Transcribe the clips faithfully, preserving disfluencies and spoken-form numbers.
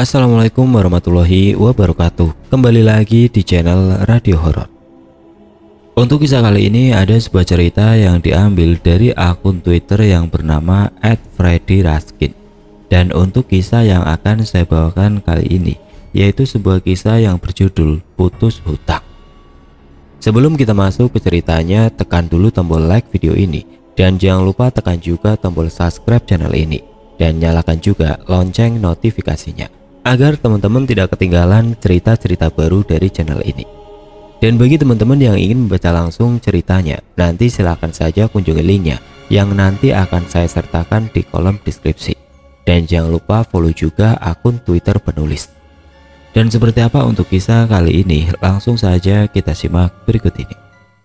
Assalamualaikum warahmatullahi wabarakatuh. Kembali lagi di channel Radio Horor. Untuk kisah kali ini ada sebuah cerita yang diambil dari akun Twitter yang bernama et freddy raskin. Dan untuk kisah yang akan saya bawakan kali ini yaitu sebuah kisah yang berjudul Putus Hutang. Sebelum kita masuk ke ceritanya, tekan dulu tombol like video ini dan jangan lupa tekan juga tombol subscribe channel ini dan nyalakan juga lonceng notifikasinya agar teman-teman tidak ketinggalan cerita-cerita baru dari channel ini. Dan bagi teman-teman yang ingin membaca langsung ceritanya, nanti silakan saja kunjungi linknya yang nanti akan saya sertakan di kolom deskripsi. Dan jangan lupa follow juga akun Twitter penulis. Dan seperti apa untuk kisah kali ini, langsung saja kita simak berikut ini.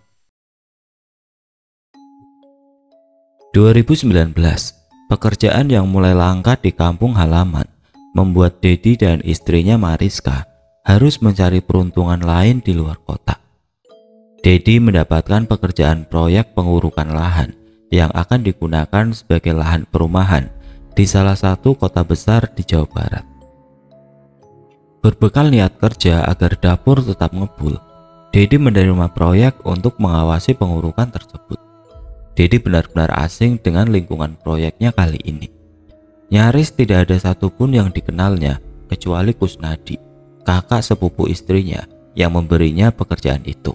dua ribu sembilan belas, pekerjaan yang mulai langka di kampung halaman membuat Dedi dan istrinya Mariska harus mencari peruntungan lain di luar kota. Dedi mendapatkan pekerjaan proyek pengurukan lahan yang akan digunakan sebagai lahan perumahan di salah satu kota besar di Jawa Barat. Berbekal niat kerja agar dapur tetap ngebul, Dedi menerima proyek untuk mengawasi pengurukan tersebut. Dedi benar-benar asing dengan lingkungan proyeknya kali ini. Nyaris tidak ada satupun yang dikenalnya kecuali Kusnadi, kakak sepupu istrinya yang memberinya pekerjaan itu.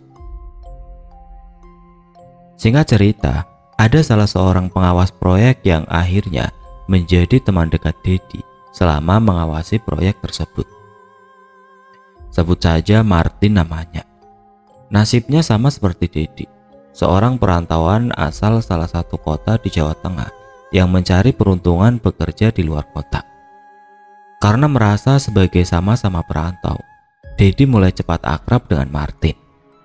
Singkat cerita, ada salah seorang pengawas proyek yang akhirnya menjadi teman dekat Dedi selama mengawasi proyek tersebut. Sebut saja Martin namanya. Nasibnya sama seperti Dedi, seorang perantauan asal salah satu kota di Jawa Tengah yang mencari peruntungan bekerja di luar kota. Karena merasa sebagai sama-sama perantau, Dedi mulai cepat akrab dengan Martin.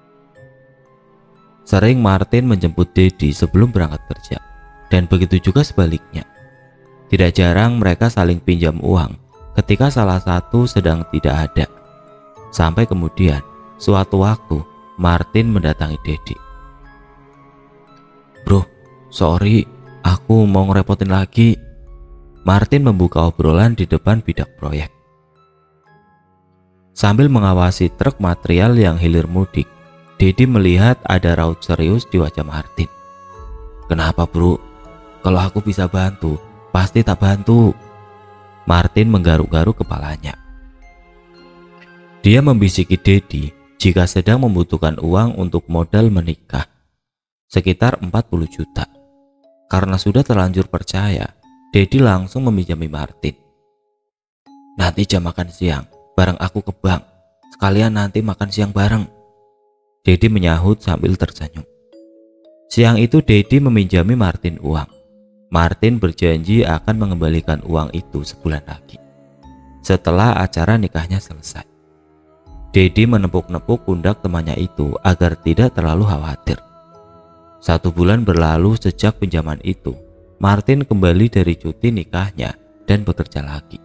Sering Martin menjemput Dedi sebelum berangkat kerja, dan begitu juga sebaliknya. Tidak jarang mereka saling pinjam uang ketika salah satu sedang tidak ada. Sampai kemudian, suatu waktu, Martin mendatangi Dedi. "Bro, sorry, aku mau ngerepotin lagi." Martin membuka obrolan di depan bidak proyek. Sambil mengawasi truk material yang hilir mudik, Dedi melihat ada raut serius di wajah Martin. "Kenapa bro? Kalau aku bisa bantu, pasti tak bantu." Martin menggaruk-garuk kepalanya. Dia membisiki Dedi jika sedang membutuhkan uang untuk modal menikah, sekitar empat puluh juta. Karena sudah terlanjur percaya, Dedi langsung meminjami Martin. "Nanti jam makan siang, bareng aku ke bank. Sekalian nanti makan siang bareng." Dedi menyahut sambil tersenyum. Siang itu Dedi meminjami Martin uang. Martin berjanji akan mengembalikan uang itu sebulan lagi, setelah acara nikahnya selesai. Dedi menepuk-nepuk pundak temannya itu agar tidak terlalu khawatir. Satu bulan berlalu sejak pinjaman itu, Martin kembali dari cuti nikahnya dan bekerja lagi.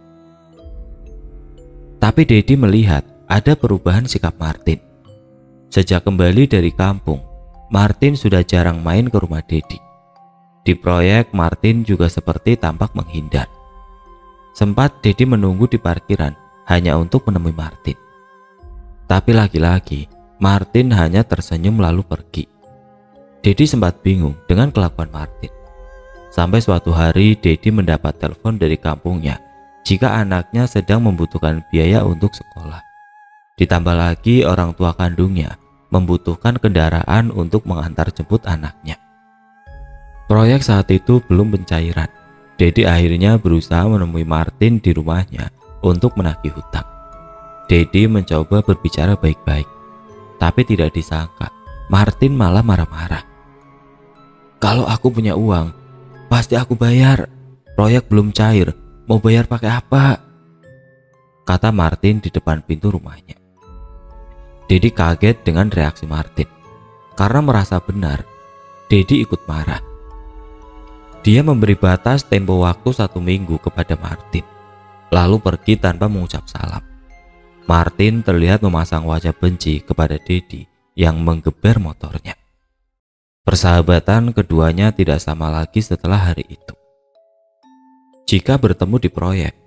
Tapi Dedi melihat ada perubahan sikap Martin. Sejak kembali dari kampung, Martin sudah jarang main ke rumah Dedi. Di proyek, Martin juga seperti tampak menghindar. Sempat Dedi menunggu di parkiran hanya untuk menemui Martin. Tapi lagi-lagi, Martin hanya tersenyum lalu pergi. Dedi sempat bingung dengan kelakuan Martin. Sampai suatu hari Dedi mendapat telepon dari kampungnya jika anaknya sedang membutuhkan biaya untuk sekolah. Ditambah lagi orang tua kandungnya membutuhkan kendaraan untuk mengantar jemput anaknya. Proyek saat itu belum pencairan. Dedi akhirnya berusaha menemui Martin di rumahnya untuk menagih hutang. Dedi mencoba berbicara baik-baik, tapi tidak disangka Martin malah marah-marah. "Kalau aku punya uang, pasti aku bayar. Proyek belum cair, mau bayar pakai apa?" kata Martin di depan pintu rumahnya. Dedi kaget dengan reaksi Martin. Karena merasa benar, Dedi ikut marah. Dia memberi batas tempo waktu satu minggu kepada Martin, lalu pergi tanpa mengucap salam. Martin terlihat memasang wajah benci kepada Dedi yang menggeber motornya. Persahabatan keduanya tidak sama lagi setelah hari itu. Jika bertemu di proyek,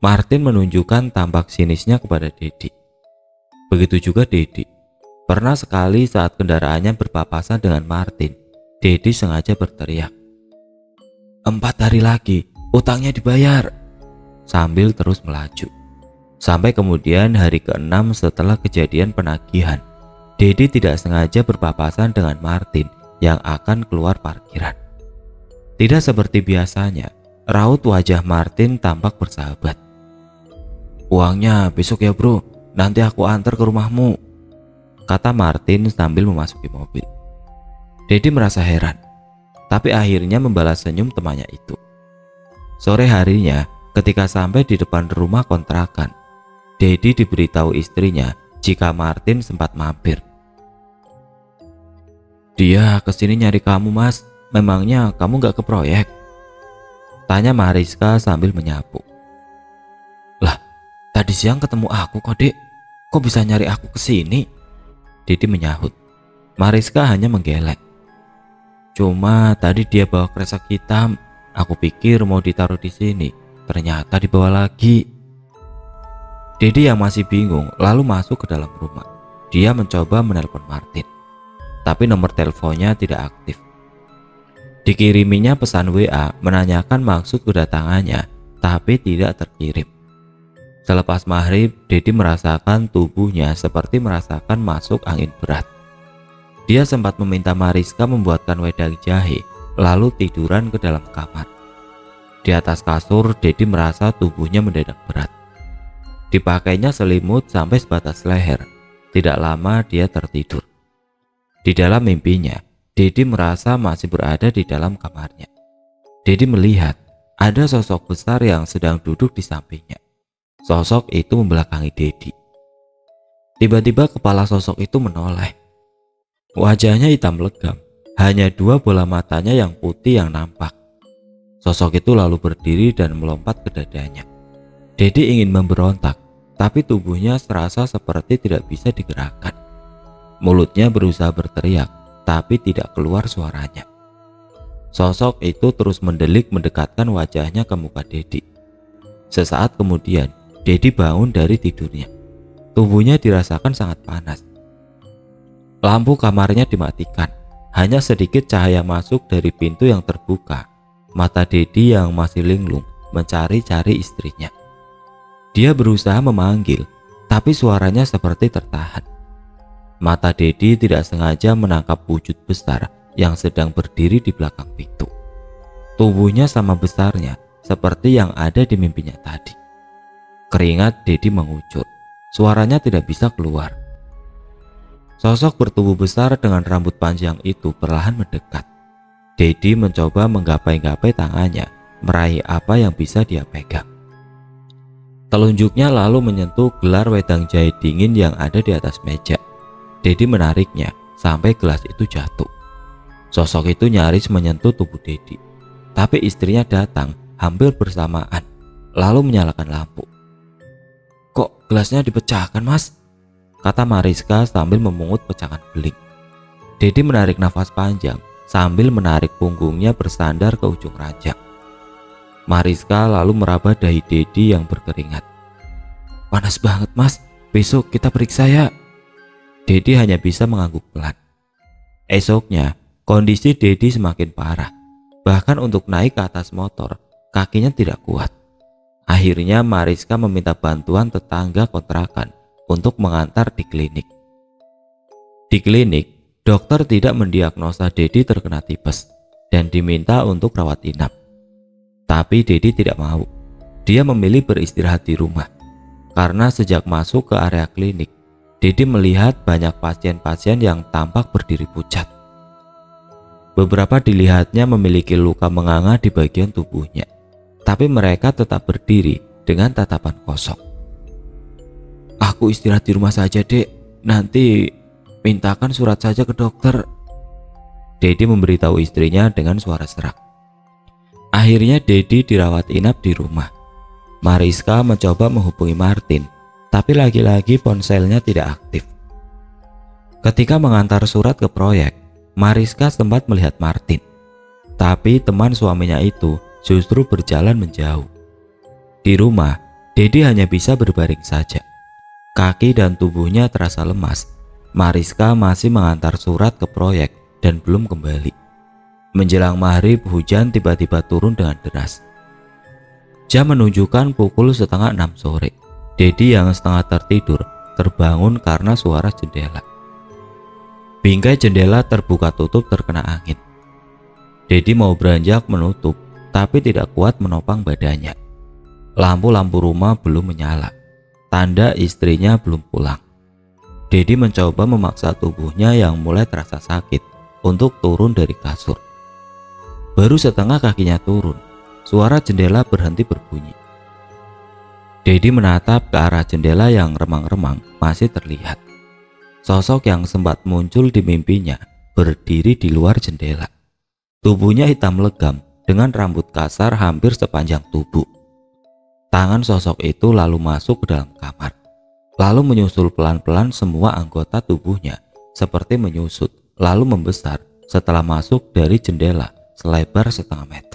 Martin menunjukkan tampak sinisnya kepada Dedi. Begitu juga Dedi. Pernah sekali saat kendaraannya berpapasan dengan Martin, Dedi sengaja berteriak, "Empat hari lagi, utangnya dibayar," sambil terus melaju. Sampai kemudian hari keenam setelah kejadian penagihan, Dedi tidak sengaja berpapasan dengan Martin yang akan keluar parkiran. Tidak seperti biasanya, raut wajah Martin tampak bersahabat. "Uangnya besok ya bro, nanti aku antar ke rumahmu," kata Martin sambil memasuki mobil. Dedi merasa heran, tapi akhirnya membalas senyum temannya itu. Sore harinya, ketika sampai di depan rumah kontrakan, Dedi diberitahu istrinya jika Martin sempat mampir. "Dia kesini nyari kamu mas, memangnya kamu gak ke proyek?" tanya Mariska sambil menyapu. "Lah, tadi siang ketemu aku kok dek, kok bisa nyari aku kesini?" Dedi menyahut. Mariska hanya menggeleng. "Cuma tadi dia bawa kresek hitam, aku pikir mau ditaruh di sini, ternyata dibawa lagi." Dedi yang masih bingung lalu masuk ke dalam rumah. Dia mencoba menelpon Martin, tapi nomor teleponnya tidak aktif. Dikiriminya pesan W A menanyakan maksud kedatangannya, tapi tidak terkirim. Selepas maghrib, Dedi merasakan tubuhnya seperti merasakan masuk angin berat. Dia sempat meminta Mariska membuatkan wedang jahe, lalu tiduran ke dalam kamar. Di atas kasur, Dedi merasa tubuhnya mendadak berat. Dipakainya selimut sampai sebatas leher. Tidak lama dia tertidur. Di dalam mimpinya, Dedi merasa masih berada di dalam kamarnya. Dedi melihat ada sosok besar yang sedang duduk di sampingnya. Sosok itu membelakangi Dedi. Tiba-tiba kepala sosok itu menoleh. Wajahnya hitam legam, hanya dua bola matanya yang putih yang nampak. Sosok itu lalu berdiri dan melompat ke dadanya. Dedi ingin memberontak, tapi tubuhnya serasa seperti tidak bisa digerakkan. Mulutnya berusaha berteriak, tapi tidak keluar suaranya. Sosok itu terus mendelik mendekatkan wajahnya ke muka Dedi. Sesaat kemudian, Dedi bangun dari tidurnya. Tubuhnya dirasakan sangat panas. Lampu kamarnya dimatikan, hanya sedikit cahaya masuk dari pintu yang terbuka. Mata Dedi yang masih linglung mencari-cari istrinya. Dia berusaha memanggil, tapi suaranya seperti tertahan. Mata Dedi tidak sengaja menangkap wujud besar yang sedang berdiri di belakang pintu. Tubuhnya sama besarnya seperti yang ada di mimpinya tadi. Keringat Dedi mengucur, suaranya tidak bisa keluar. Sosok bertubuh besar dengan rambut panjang itu perlahan mendekat. Dedi mencoba menggapai-gapai tangannya, meraih apa yang bisa dia pegang. Telunjuknya lalu menyentuh gelar wedang jahe dingin yang ada di atas meja. Dedi menariknya sampai gelas itu jatuh. Sosok itu nyaris menyentuh tubuh Dedi, tapi istrinya datang hampir bersamaan, lalu menyalakan lampu. "Kok gelasnya dipecahkan mas?" kata Mariska sambil memungut pecahan beling. Dedi menarik nafas panjang sambil menarik punggungnya bersandar ke ujung ranjang. Mariska lalu meraba dahi Dedi yang berkeringat. "Panas banget mas, besok kita periksa ya." Dedi hanya bisa mengangguk pelan. Esoknya, kondisi Dedi semakin parah. Bahkan untuk naik ke atas motor, kakinya tidak kuat. Akhirnya Mariska meminta bantuan tetangga kontrakan untuk mengantar di klinik. Di klinik, dokter tidak mendiagnosa Dedi terkena tipes dan diminta untuk rawat inap. Tapi Dedi tidak mau. Dia memilih beristirahat di rumah. Karena sejak masuk ke area klinik, Dedi melihat banyak pasien-pasien yang tampak berdiri pucat. Beberapa dilihatnya memiliki luka menganga di bagian tubuhnya, tapi mereka tetap berdiri dengan tatapan kosong. "Aku istirahat di rumah saja dek, nanti mintakan surat saja ke dokter," Dedi memberitahu istrinya dengan suara serak. Akhirnya Dedi dirawat inap di rumah. Mariska mencoba menghubungi Martin, tapi lagi-lagi ponselnya tidak aktif. Ketika mengantar surat ke proyek, Mariska sempat melihat Martin, tapi teman suaminya itu justru berjalan menjauh. Di rumah, Dedi hanya bisa berbaring saja. Kaki dan tubuhnya terasa lemas. Mariska masih mengantar surat ke proyek dan belum kembali. Menjelang maghrib, hujan tiba-tiba turun dengan deras. Jam menunjukkan pukul setengah enam sore. Dedi yang setengah tertidur terbangun karena suara jendela. Bingkai jendela terbuka tutup terkena angin. Dedi mau beranjak menutup, tapi tidak kuat menopang badannya. Lampu-lampu rumah belum menyala. Tanda istrinya belum pulang. Dedi mencoba memaksa tubuhnya yang mulai terasa sakit untuk turun dari kasur. Baru setengah kakinya turun, suara jendela berhenti berbunyi. Dedi menatap ke arah jendela yang remang-remang masih terlihat. Sosok yang sempat muncul di mimpinya berdiri di luar jendela. Tubuhnya hitam legam dengan rambut kasar hampir sepanjang tubuh. Tangan sosok itu lalu masuk ke dalam kamar, lalu menyusul pelan-pelan semua anggota tubuhnya seperti menyusut, lalu membesar setelah masuk dari jendela selebar setengah meter.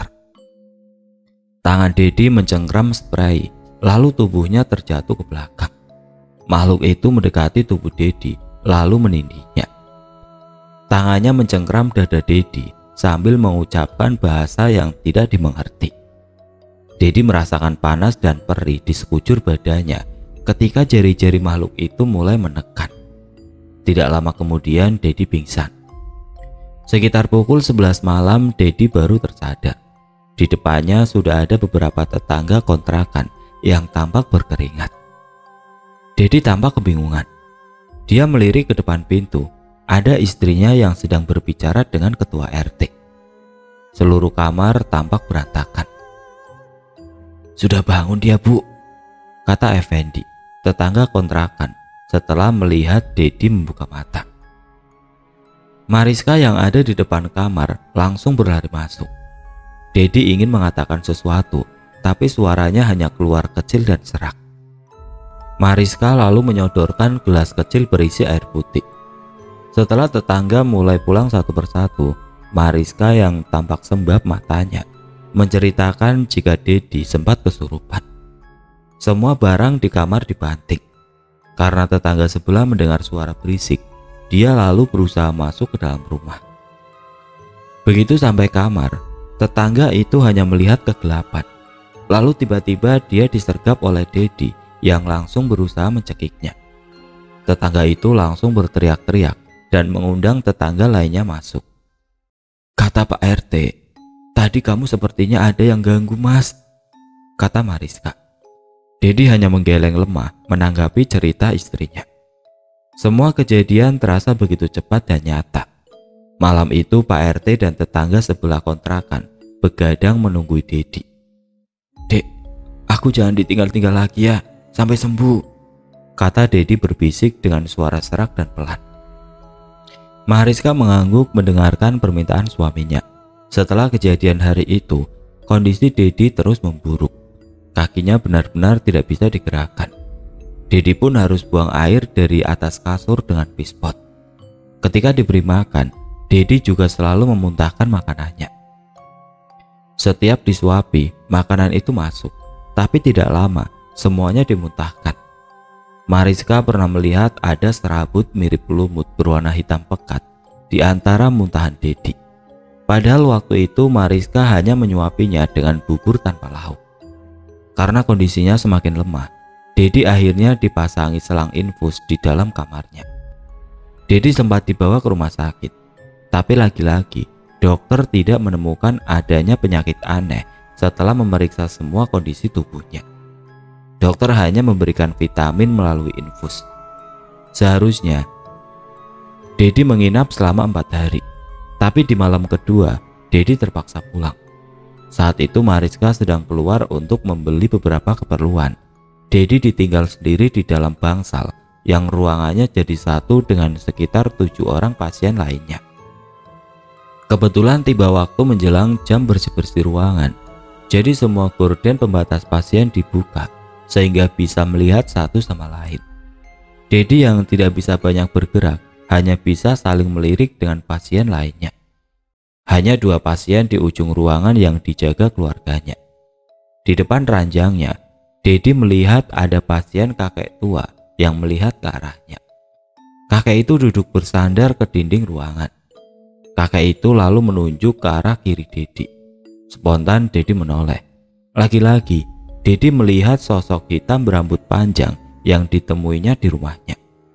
Tangan Dedi mencengkram spray, lalu tubuhnya terjatuh ke belakang. Makhluk itu mendekati tubuh Dedi, lalu menindihnya. Tangannya mencengkram dada Dedi sambil mengucapkan bahasa yang tidak dimengerti. Dedi merasakan panas dan perih di sekujur badannya ketika jari-jari makhluk itu mulai menekan. Tidak lama kemudian Dedi pingsan. Sekitar pukul sebelas malam Dedi baru tersadar. Di depannya sudah ada beberapa tetangga kontrakan yang tampak berkeringat. Dedi tampak kebingungan. Dia melirik ke depan pintu. Ada istrinya yang sedang berbicara dengan ketua R T. Seluruh kamar tampak berantakan. "Sudah bangun dia, Bu," kata Effendi, tetangga kontrakan, setelah melihat Dedi membuka mata. Mariska yang ada di depan kamar langsung berlari masuk. Dedi ingin mengatakan sesuatu, tapi suaranya hanya keluar kecil dan serak. Mariska lalu menyodorkan gelas kecil berisi air putih. Setelah tetangga mulai pulang satu persatu, Mariska yang tampak sembab matanya menceritakan jika Dedi sempat kesurupan. Semua barang di kamar dibanting. Karena tetangga sebelah mendengar suara berisik, dia lalu berusaha masuk ke dalam rumah. Begitu sampai kamar, tetangga itu hanya melihat kegelapan. Lalu tiba-tiba dia disergap oleh Dedi yang langsung berusaha mencekiknya. Tetangga itu langsung berteriak-teriak dan mengundang tetangga lainnya masuk. "Kata Pak R T, tadi kamu sepertinya ada yang ganggu, Mas," kata Mariska. Dedi hanya menggeleng lemah menanggapi cerita istrinya. Semua kejadian terasa begitu cepat dan nyata. Malam itu Pak R T dan tetangga sebelah kontrakan begadang menunggu Dedi. "Dek, aku jangan ditinggal-tinggal lagi ya, sampai sembuh," kata Dedi berbisik dengan suara serak dan pelan. Mariska mengangguk mendengarkan permintaan suaminya. Setelah kejadian hari itu, kondisi Dedi terus memburuk. Kakinya benar-benar tidak bisa digerakkan. Dedi pun harus buang air dari atas kasur dengan pispot. Ketika diberi makan, Dedi juga selalu memuntahkan makanannya. Setiap disuapi, makanan itu masuk, tapi tidak lama semuanya dimuntahkan. Mariska pernah melihat ada serabut mirip lumut berwarna hitam pekat di antara muntahan Dedi. Padahal waktu itu Mariska hanya menyuapinya dengan bubur tanpa lauk. Karena kondisinya semakin lemah, Dedi akhirnya dipasangi selang infus di dalam kamarnya. Dedi sempat dibawa ke rumah sakit, tapi lagi-lagi dokter tidak menemukan adanya penyakit aneh setelah memeriksa semua kondisi tubuhnya. Dokter hanya memberikan vitamin melalui infus. Seharusnya Dedi menginap selama empat hari, tapi di malam kedua Dedi terpaksa pulang. Saat itu Mariska sedang keluar untuk membeli beberapa keperluan. Dedi ditinggal sendiri di dalam bangsal yang ruangannya jadi satu dengan sekitar tujuh orang pasien lainnya. Kebetulan tiba waktu menjelang jam bersih-bersih ruangan, jadi semua gorden pembatas pasien dibuka sehingga bisa melihat satu sama lain. Dedi yang tidak bisa banyak bergerak hanya bisa saling melirik dengan pasien lainnya. Hanya dua pasien di ujung ruangan yang dijaga keluarganya. Di depan ranjangnya, Dedi melihat ada pasien kakek tua yang melihat ke arahnya. Kakek itu duduk bersandar ke dinding ruangan. Kakek itu lalu menunjuk ke arah kiri Dedi. Spontan Dedi menoleh. Lagi-lagi Dedi melihat sosok hitam berambut panjang yang ditemuinya di rumahnya.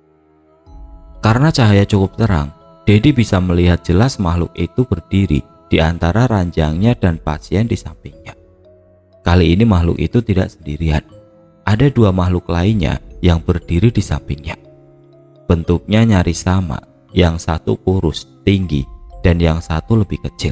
Karena cahaya cukup terang, Dedi bisa melihat jelas makhluk itu berdiri di antara ranjangnya dan pasien di sampingnya. Kali ini makhluk itu tidak sendirian. Ada dua makhluk lainnya yang berdiri di sampingnya. Bentuknya nyaris sama, yang satu kurus, tinggi, dan yang satu lebih kecil.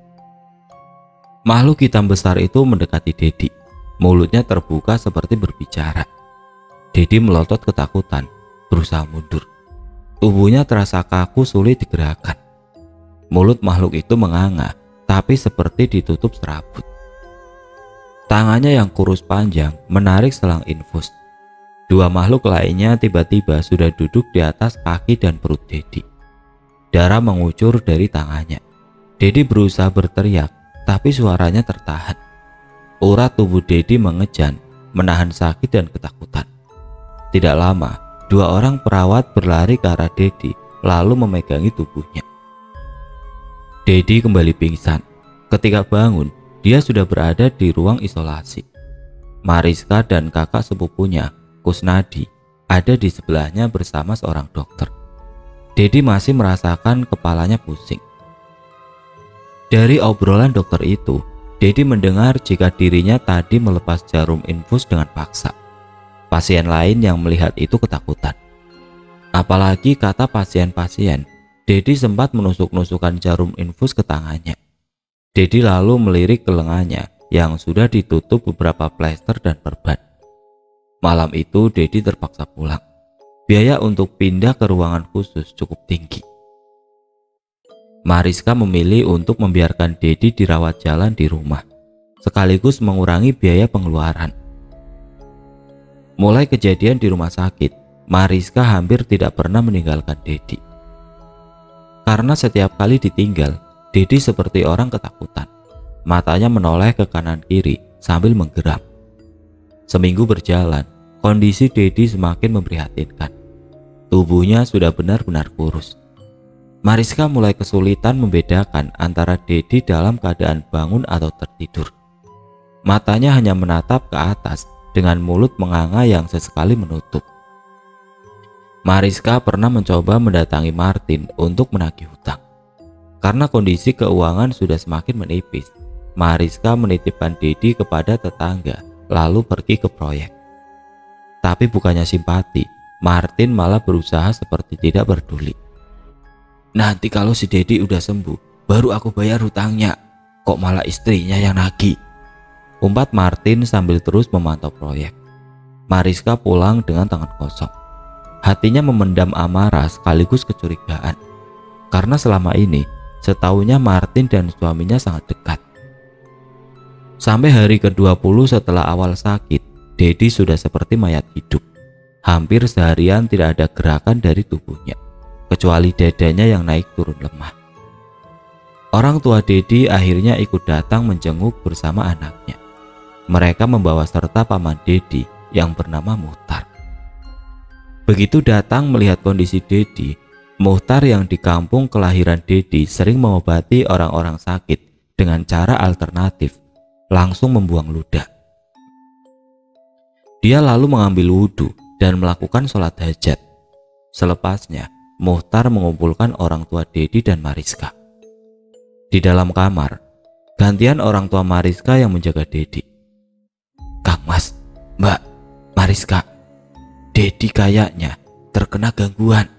Makhluk hitam besar itu mendekati Dedi. Mulutnya terbuka seperti berbicara. Dedi melotot ketakutan, berusaha mundur. Tubuhnya terasa kaku, sulit digerakkan. Mulut makhluk itu menganga, tapi seperti ditutup serabut. Tangannya yang kurus panjang menarik selang infus. Dua makhluk lainnya tiba-tiba sudah duduk di atas kaki dan perut Dedi. Darah mengucur dari tangannya. Dedi berusaha berteriak, tapi suaranya tertahan. Urat tubuh Dedi mengejan, menahan sakit dan ketakutan. Tidak lama, dua orang perawat berlari ke arah Dedi, lalu memegangi tubuhnya. Dedi kembali pingsan. Ketika bangun, dia sudah berada di ruang isolasi. Mariska dan kakak sepupunya, Kusnadi, ada di sebelahnya bersama seorang dokter. Dedi masih merasakan kepalanya pusing. Dari obrolan dokter itu, Dedi mendengar jika dirinya tadi melepas jarum infus dengan paksa. Pasien lain yang melihat itu ketakutan. Apalagi kata pasien-pasien, Dedi sempat menusuk-nusukan jarum infus ke tangannya. Dedi lalu melirik ke lengannya yang sudah ditutup beberapa plester dan perban. Malam itu Dedi terpaksa pulang. Biaya untuk pindah ke ruangan khusus cukup tinggi. Mariska memilih untuk membiarkan Dedi dirawat jalan di rumah, sekaligus mengurangi biaya pengeluaran. Mulai kejadian di rumah sakit, Mariska hampir tidak pernah meninggalkan Dedi. Karena setiap kali ditinggal, Dedi seperti orang ketakutan. Matanya menoleh ke kanan kiri sambil menggeram. Seminggu berjalan, kondisi Dedi semakin memprihatinkan. Tubuhnya sudah benar-benar kurus. Mariska mulai kesulitan membedakan antara Dedi dalam keadaan bangun atau tertidur. Matanya hanya menatap ke atas dengan mulut menganga yang sesekali menutup. Mariska pernah mencoba mendatangi Martin untuk menagih hutang. Karena kondisi keuangan sudah semakin menipis, Mariska menitipkan Dedi kepada tetangga lalu pergi ke proyek. Tapi bukannya simpati, Martin malah berusaha seperti tidak peduli. Nanti kalau si Dedi udah sembuh, baru aku bayar hutangnya. Kok malah istrinya yang nagih? Umpat Martin sambil terus memantau proyek. Mariska pulang dengan tangan kosong. Hatinya memendam amarah sekaligus kecurigaan. Karena selama ini, setahunya Martin dan suaminya sangat dekat. Sampai hari ke dua puluh setelah awal sakit, Dedi sudah seperti mayat hidup. Hampir seharian tidak ada gerakan dari tubuhnya, kecuali dadanya yang naik turun lemah. Orang tua Dedi akhirnya ikut datang menjenguk bersama anaknya. Mereka membawa serta paman Dedi yang bernama Muhtar. Begitu datang melihat kondisi Dedi, Muhtar yang di kampung kelahiran Dedi sering mengobati orang-orang sakit dengan cara alternatif, langsung membuang ludah. Dia lalu mengambil wudhu dan melakukan sholat hajat. Selepasnya, Muhtar mengumpulkan orang tua Dedi dan Mariska. Di dalam kamar, gantian orang tua Mariska yang menjaga Dedi. Kang Mas, Mbak, Mariska, Dedi kayaknya terkena gangguan,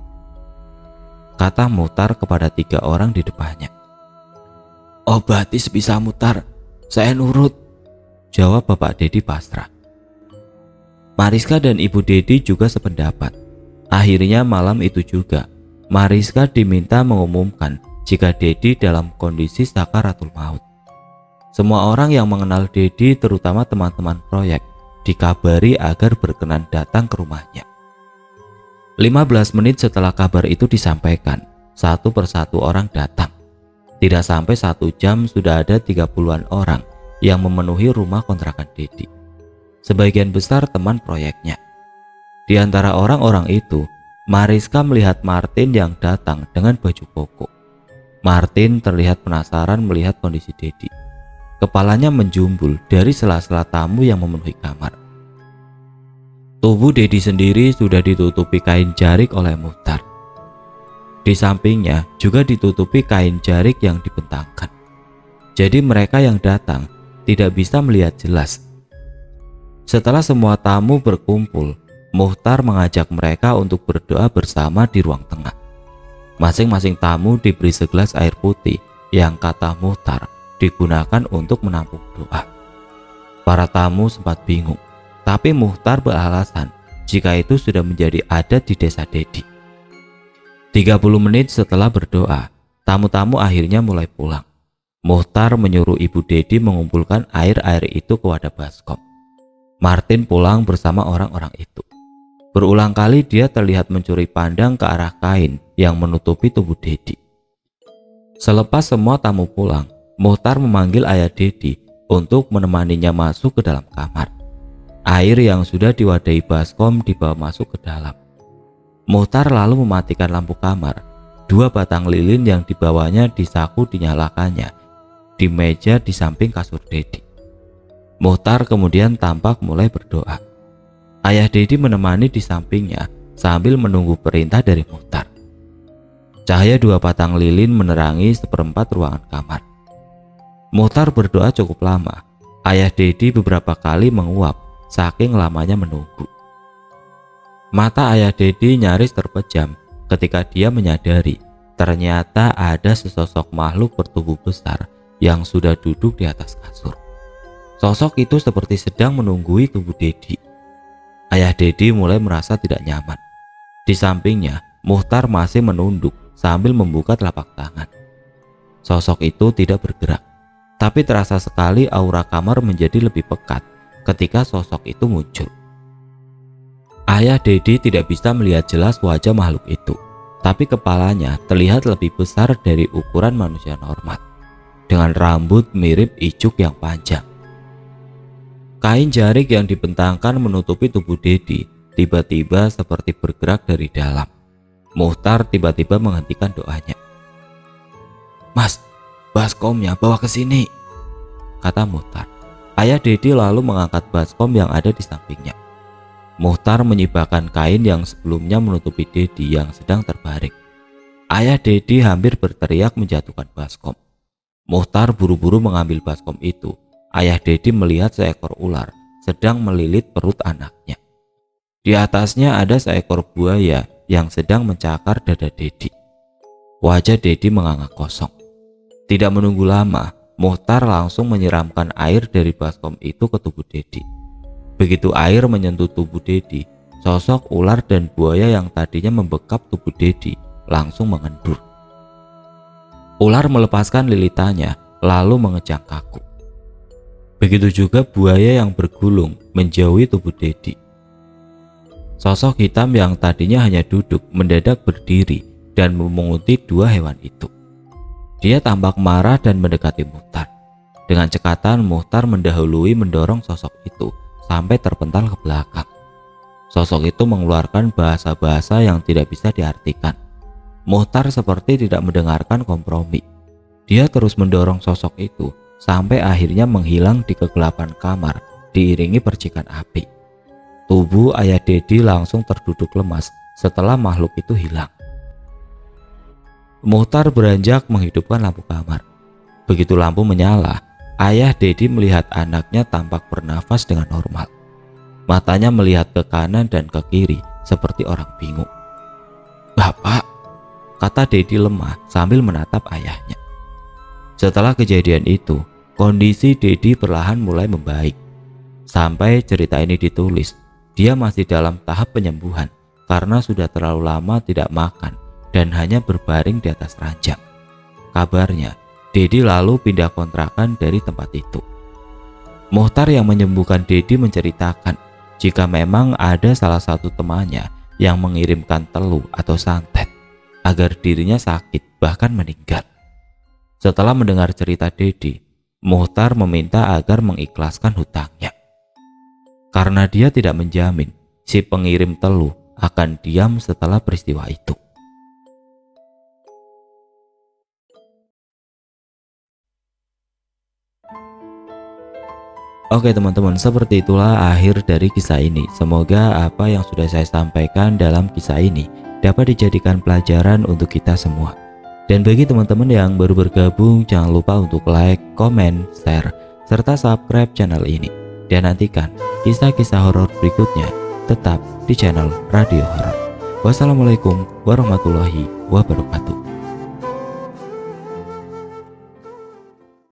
kata Muhtar kepada tiga orang di depannya. Obati sebisa Muhtar, saya nurut, jawab Bapak Dedi pasrah. Mariska dan Ibu Dedi juga sependapat. Akhirnya malam itu juga, Mariska diminta mengumumkan jika Dedi dalam kondisi sakaratul maut. Semua orang yang mengenal Dedi, terutama teman-teman proyek, dikabari agar berkenan datang ke rumahnya. lima belas menit setelah kabar itu disampaikan, satu persatu orang datang. Tidak sampai satu jam sudah ada tiga puluhan orang yang memenuhi rumah kontrakan Dedi. sebagian besar teman proyeknya. Di antara orang-orang itu, Mariska melihat Martin yang datang dengan baju koko. Martin terlihat penasaran melihat kondisi Dedi. Kepalanya menjumbul dari sela-sela tamu yang memenuhi kamar. Tubuh Dedi sendiri sudah ditutupi kain jarik oleh Muhtar. Di sampingnya juga ditutupi kain jarik yang dibentangkan. Jadi mereka yang datang tidak bisa melihat jelas. Setelah semua tamu berkumpul, Muhtar mengajak mereka untuk berdoa bersama di ruang tengah. Masing-masing tamu diberi segelas air putih yang kata Muhtar digunakan untuk menampung doa. Para tamu sempat bingung, tapi Muhtar beralasan jika itu sudah menjadi adat di desa Dedi. tiga puluh menit setelah berdoa, tamu-tamu akhirnya mulai pulang. Muhtar menyuruh ibu Dedi mengumpulkan air-air itu ke wadah baskom. Martin pulang bersama orang-orang itu. Berulang kali dia terlihat mencuri pandang ke arah kain yang menutupi tubuh Dedi. Selepas semua tamu pulang, Muhtar memanggil ayah Dedi untuk menemaninya masuk ke dalam kamar. Air yang sudah diwadahi baskom dibawa masuk ke dalam. Muhtar lalu mematikan lampu kamar. Dua batang lilin yang dibawanya disaku dinyalakannya di meja di samping kasur Dedi. Muhtar kemudian tampak mulai berdoa. Ayah Dedi menemani di sampingnya sambil menunggu perintah dari Muhtar. Cahaya dua batang lilin menerangi seperempat ruangan kamar. Muhtar berdoa cukup lama. Ayah Dedi beberapa kali menguap saking lamanya menunggu. Mata ayah Dedi nyaris terpejam ketika dia menyadari ternyata ada sesosok makhluk bertubuh besar yang sudah duduk di atas kasur. Sosok itu seperti sedang menunggui tubuh Dedi. Ayah Dedi mulai merasa tidak nyaman. Di sampingnya, Muhtar masih menunduk sambil membuka telapak tangan. Sosok itu tidak bergerak, tapi terasa sekali aura kamar menjadi lebih pekat ketika sosok itu muncul. Ayah Dedi tidak bisa melihat jelas wajah makhluk itu, tapi kepalanya terlihat lebih besar dari ukuran manusia normal, dengan rambut mirip icuk yang panjang. Kain jarik yang dibentangkan menutupi tubuh Dedi tiba-tiba seperti bergerak dari dalam. Muhtar tiba-tiba menghentikan doanya. "Mas, baskomnya bawa ke sini," kata Muhtar. Ayah Dedi lalu mengangkat baskom yang ada di sampingnya. Muhtar menyibakkan kain yang sebelumnya menutupi Dedi yang sedang terbaring. Ayah Dedi hampir berteriak menjatuhkan baskom. Muhtar buru-buru mengambil baskom itu. Ayah Dedi melihat seekor ular sedang melilit perut anaknya. Di atasnya ada seekor buaya yang sedang mencakar dada Dedi. Wajah Dedi menganga kosong. Tidak menunggu lama, Muhtar langsung menyiramkan air dari baskom itu ke tubuh Dedi. Begitu air menyentuh tubuh Dedi, sosok ular dan buaya yang tadinya membekap tubuh Dedi langsung mengendur. Ular melepaskan lilitannya lalu mengejang kaku. Begitu juga buaya yang bergulung menjauhi tubuh Dedi. Sosok hitam yang tadinya hanya duduk mendadak berdiri dan memunguti dua hewan itu. Dia tampak marah dan mendekati Muhtar. Dengan cekatan Muhtar mendahului mendorong sosok itu sampai terpental ke belakang. Sosok itu mengeluarkan bahasa-bahasa yang tidak bisa diartikan. Muhtar seperti tidak mendengarkan kompromi. Dia terus mendorong sosok itu sampai akhirnya menghilang di kegelapan kamar diiringi percikan api. Tubuh ayah Dedi langsung terduduk lemas setelah makhluk itu hilang. Muhtar beranjak menghidupkan lampu kamar. Begitu lampu menyala, ayah Dedi melihat anaknya tampak bernafas dengan normal. Matanya melihat ke kanan dan ke kiri seperti orang bingung. "Bapak," kata Dedi lemah sambil menatap ayahnya. Setelah kejadian itu, kondisi Dedi perlahan mulai membaik. Sampai cerita ini ditulis, dia masih dalam tahap penyembuhan karena sudah terlalu lama tidak makan dan hanya berbaring di atas ranjang. Kabarnya, Dedi lalu pindah kontrakan dari tempat itu. Muhtar yang menyembuhkan Dedi menceritakan jika memang ada salah satu temannya yang mengirimkan teluh atau santet agar dirinya sakit bahkan meninggal. Setelah mendengar cerita Dedi, Muhtar meminta agar mengikhlaskan hutangnya. karena dia tidak menjamin si pengirim teluh akan diam setelah peristiwa itu. Oke teman-teman, seperti itulah akhir dari kisah ini. Semoga apa yang sudah saya sampaikan dalam kisah ini dapat dijadikan pelajaran untuk kita semua. Dan bagi teman-teman yang baru bergabung, jangan lupa untuk like, komen, share, serta subscribe channel ini. Dan nantikan kisah-kisah horor berikutnya tetap di channel Radio Horor. Wassalamualaikum warahmatullahi wabarakatuh.